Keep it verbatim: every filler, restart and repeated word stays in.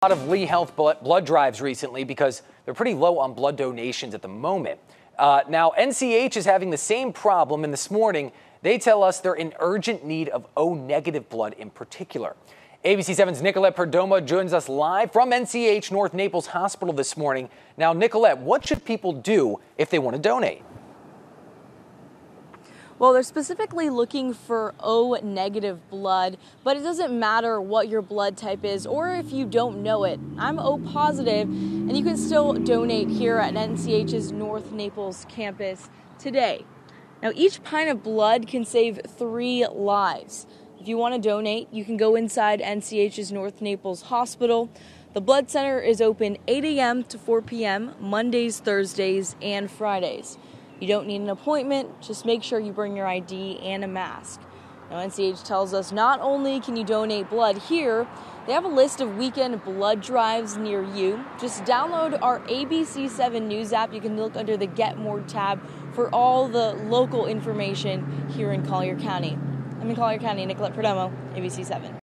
A lot of Lee Health blood drives recently because they're pretty low on blood donations at the moment. Uh, now, N C H is having the same problem, and this morning they tell us they're in urgent need of O negative blood in particular. A B C seven's Nicolette Perdomo joins us live from N C H North Naples Hospital this morning. Now, Nicolette, what should people do if they want to donate? Well, they're specifically looking for O negative blood, but it doesn't matter what your blood type is or if you don't know it. I'm O positive, and you can still donate here at N C H's North Naples campus today. Now, each pint of blood can save three lives. If you want to donate, you can go inside N C H's North Naples Hospital. The blood center is open eight a m to four p m Mondays, Thursdays, and Fridays. You don't need an appointment, just make sure you bring your I D and a mask. Now, N C H tells us not only can you donate blood here, they have a list of weekend blood drives near you. Just download our A B C seven News app. You can look under the Get More tab for all the local information here in Collier County. I'm in Collier County, Nicolette Perdomo, A B C seven.